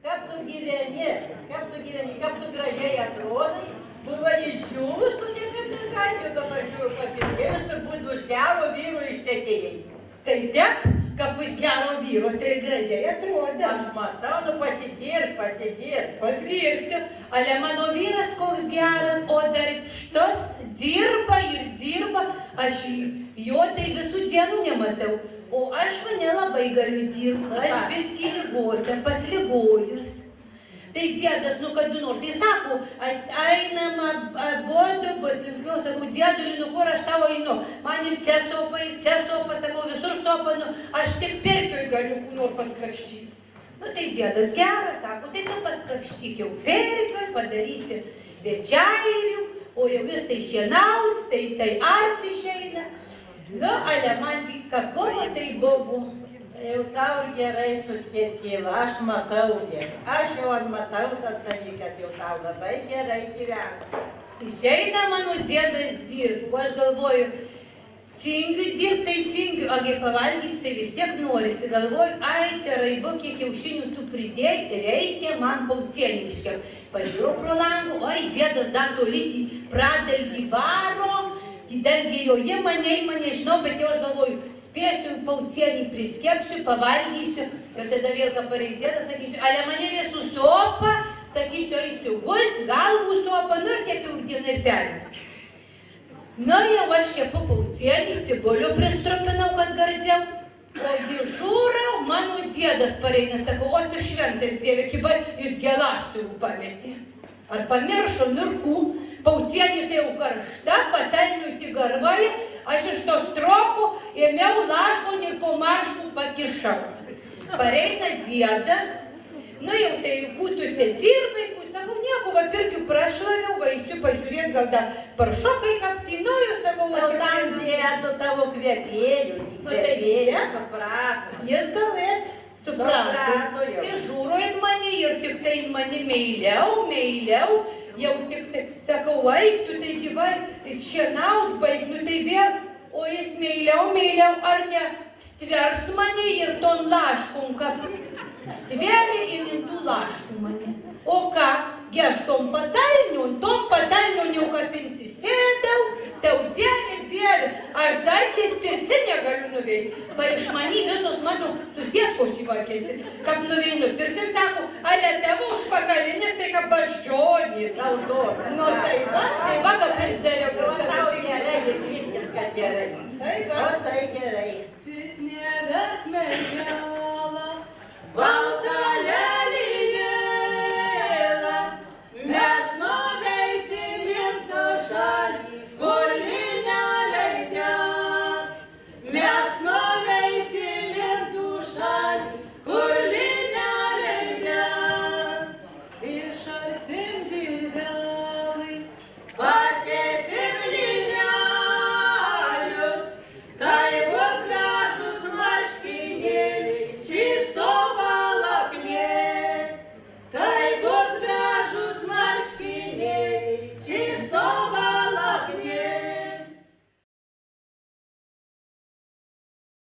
Kaip tu gyveni, kaip tu gražiai atrodai, buvo įsiūlus, tu niekaip negaidžiu, dabar žiūrėjau papirkėjus, turbūt už gero vyro ištekėjai. Tai taip, kaip iš gero vyro, tai gražiai atrodo. Aš matau, nu pasigirk. Pasgirsiu, ale mano vyras koks geras, o darbštus, dirba ir dirba, aš jo tai visų dienų nematau. O aš nelabai galiu dirbti, aš viskį ligota, pasligojus. Tai dėdas, nu kad nors, tai sako, einam abuodu, bus linksmiau, sakau, dėdulį, nu kur aš tavo einu, man ir čia sopa, sakau, visur sopa, nu, aš tik pirkioj galiu nors paskrapščyti. Nu tai dėdas geras, sako, tai tu paskrapščyk jau pirkioj, padarysi večairių, o jau vis tai šienauts, tai arts išeina. Nu, ale man kakoma tai buvo. Jau tau gerai suskirkėla, aš matau gerai. Aš jau matau tą dalyką, kad jau tau labai gerai gyventi. Išeina mano dėdas dirbti, o aš galvoju, cingiu dirbti, tai cingiu, agi pavalgyti, tai vis tiek norisi. Tai galvoju, ai, čia raibu, kiek kiaušinių tu pridėjai, reikia man paucienį iškepti. Pažiūrėjau pro langų, oi, dėdas dar tolyti pradalgį varo, dalgėjoje mane, žinau, bet jau aš galvoju, spėsiu, paucienį priskepsiu, pavalgysiu ir tada vėl ką pareidėda, sakysiu, ale mane visų sopa, sakysiu, eisiu gulti, galvų sopa, nu ir tiek jau dieną ir permės. Nu, jau aš kepu paucienį, ciboliu pristrupinau, kad gardžiau, o dižūrau, mano dėdas pareina, sakau, o tu šventas dieve, kibai, jis gelastuvų pametė. Ar pamiršo mirkų, paucienį tai jau karšta, patelnių tik garvai, aš iš to stroko ėmiau laškon ir po marškų pakišau. Pareina dėdas, nu jau tai būtų cecirvai, sakau, nieko, va pirkiu prašlaviau, vaisiu pažiūrėt, gal dar paršokai kapti, nu jau sakau, va čia. Tam dėdu tavo kvepėjų, suprato. Jis galėt. Suprato, tai žūro in mane ir tik tai in mane meiliau, jau tik tai, sakau, eik, tu tai gyvai, šienaut baig, nu tai vėl, o jis meiliau, ar ne, stvers mane ir ton laškom, kad stveria ir tų laškų mane. O ką, aš tom patalnion jau kapinsi sėdau, tau dieve, aš dar ties pirci negaliu nuveikti. Va iš mani visos mano susietkos įvakėti, kaip nuveinu. Pirci sako, ale tavo užpakalinis, tai kaip baščionį. Nu tai va, kaip prisidariau.